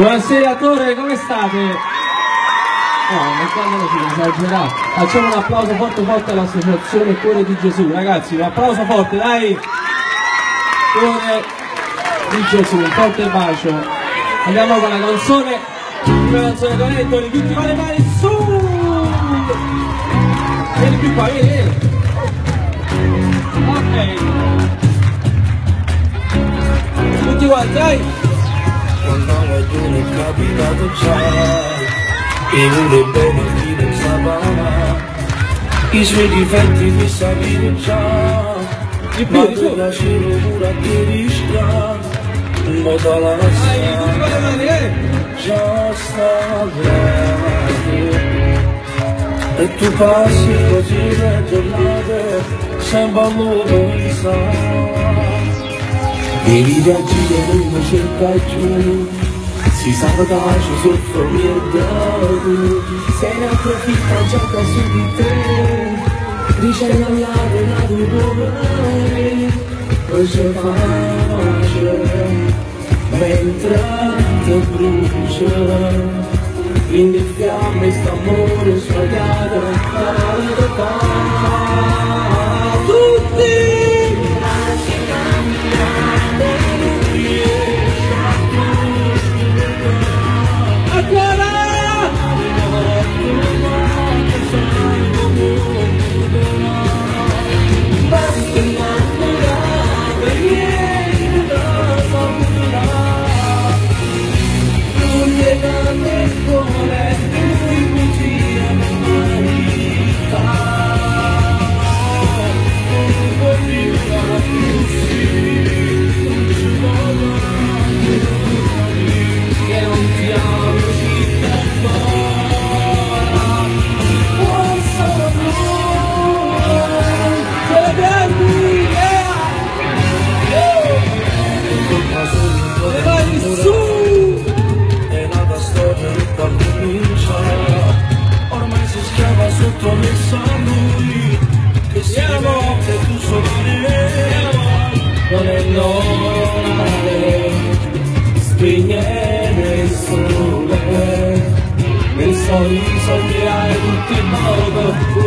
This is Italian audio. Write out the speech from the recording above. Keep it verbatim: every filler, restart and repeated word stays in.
Buonasera Torre, come state? No, non quando si esagera. Facciamo un applauso forte forte all'associazione Cuore di Gesù, ragazzi, un applauso forte, dai! Cuore di Gesù, un forte bacio. Andiamo con la canzone, la canzone con Ettore, tutti con le mani su! Vieni più qua, vieni, vieni! Ok! Tutti quanti, dai! Quando alla giorno è capitato già, e pure bene chi pensava, i suoi difetti mi sapere già, ma tu piacere pure a te rischiare, un po' dalla nostra, già sta grande. E tu passi così le giornate, sempre all'ora e i viaggi che uno cerca giù, si sabotaggio soffro tu, se ne approfitta gioca su di te, dice all'altro la tua dolore, poi c'è facile, mentre ti brucia, quindi fiamme st'amore sbagliato, tutti! Non è normale spegnere il sole, nel sorriso che hai tutti in modo.